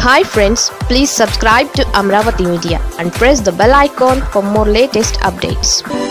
Hi friends, please subscribe to Amravati Media and press the bell icon for more latest updates.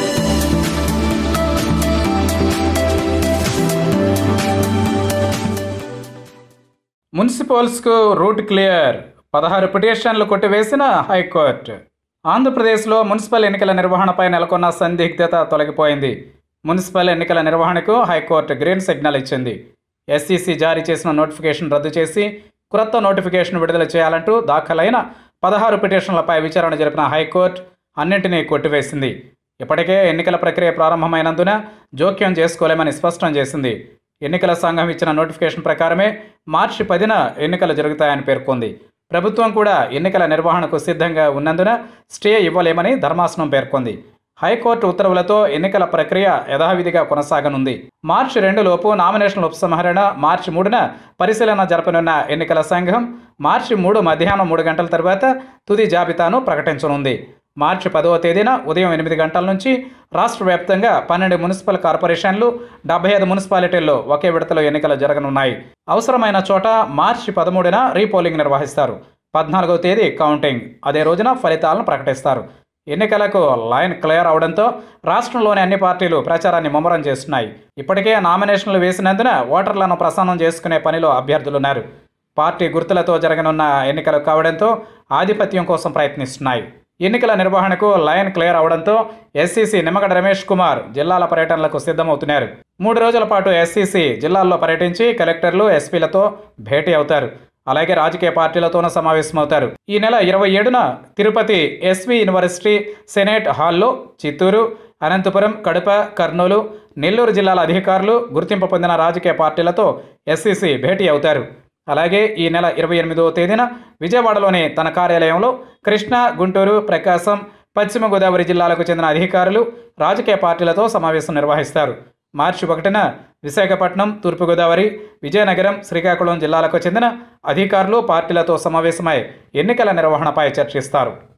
మున్సిపల్స్కు route clear 16 పిటిషన్లు కొట్టివేసిన high court. ఆంధ్రప్రదేశ్లో municipal ఎన్నికల నిర్వహణపై నెలకొన్న సందిగ్ధత తొలగిపోయింది. మున్సిపల్ ఎన్నికల నిర్వహణకు హైకోర్టు గ్రీన్ సిగ్నల్ ఇచ్చింది. ఎస్ఈసి జారీ చేసిన నోటిఫికేషన్ రద్దు చేసి కొత్త నోటిఫికేషన్ విడుదల చేయాలంటూ దాఖలైన 16 పిటిషన్లపై విచారణ జరిపిన హైకోర్టు అన్నింటినీ కొట్టివేసింది. ఇప్పటికే ఎన్నికల ప్రక్రియ ప్రారంభమైనందున జోక్యం చేసుకోలేమని స్పష్టం చేసింది. ఎన్నికల సంఘం ఇచ్చిన నోటిఫికేషన్ ప్రకారమే మార్చి 10న ఎన్నికలు జరుగుతాయని పేర్కొంది. ప్రభుత్వం కూడా ఎన్నికల నిర్వహణకు సిద్ధంగా ఉన్నందున స్టే ఇవ్వలేమని ధర్మాసనం పేర్కొంది. హైకోర్టు ఉత్తర్వులతో ఎన్నికల ప్రక్రియ యథావిధిగా కొనసాగనుంది. మార్చి 2 లోపు నామినేషన్ల ఉపసంహరణ, మార్చి 3న పరిశీలన జరపనున్న ఎన్నికల సంఘం మార్చి 3 మధ్యాహ్నం 3 గంటల తర్వాత తుది జాబితాను ప్రకటించనుంది. మార్చి 10వ తేదీన ఉదయం 8 గంటల నుంచి రాష్ట్ర వ్యాప్తంగా 12 మున్సిపల్ కార్పొరేషన్లు, 75 మున్సిపాలిటీల్లో ఒకే విడతలో ఎన్నికలు జరగనున్నాయి. అవసరమైన చోట మార్చి 13న రీపోలింగ్ నిర్వహిస్తారు. 14వ తేదీ కౌంటింగ్, అదే రోజున ఫలితాలను ప్రకటిస్తారు. ఎన్నికలకు లైన్ క్లియర్ అవడంతో రాష్ట్రంలోని అన్ని పార్టీలు ప్రచారాన్ని ముమ్మరం చేస్తున్నాయి. ఇప్పటికే నామినేషన్లు వేసినందున ఓటర్లను ప్రసన్నం చేసుకునే పనిలో అభ్యర్థులున్నారు. పార్టీ గుర్తులతో జరగనున్న ఎన్నికలు కావడంతో ఆధిపత్యం కోసం ప్రయత్నిస్తున్నాయి. ఎన్నికల నిర్వహణకు లైన్ క్లియర్ అవడంతో ఎస్ఈసి నిమ్మగడ్డ రమేష్ కుమార్ జిల్లాల పర్యటనలకు సిద్ధమవుతున్నారు. 3 రోజుల పాటు ఎస్ఈసి జిల్లాల్లో పర్యటించి కలెక్టర్లు, ఎస్పీలతో భేటీ అవుతారు. అలాగే రాజకీయ పార్టీలతోనూ సమావేశమవుతారు. ఈ నెల 27న తిరుపతి ఎస్వి యూనివర్సిటీ సెనేట్ హాల్లో చిత్తూరు, అనంతపురం, కడప, కర్నూలు, నెల్లూరు జిల్లాల అధికారులు, గుర్తింపు పొందిన రాజకీయ పార్టీలతో ఎస్ఈసి భేటీ అవుతారు. అలాగే ఈ నెల 28వ తేదీన విజయవాడలోని తన కార్యాలయంలో కృష్ణా, గుంటూరు, ప్రకాశం, పశ్చిమ గోదావరి జిల్లాలకు చెందిన అధికారులు, రాజకీయ పార్టీలతో సమావేశం నిర్వహిస్తారు. మార్చి 1న విశాఖపట్నం, తూర్పుగోదావరి, విజయనగరం, శ్రీకాకుళం జిల్లాలకు చెందిన అధికారులు, పార్టీలతో సమావేశమై ఎన్నికల నిర్వహణపై చర్చిస్తారు.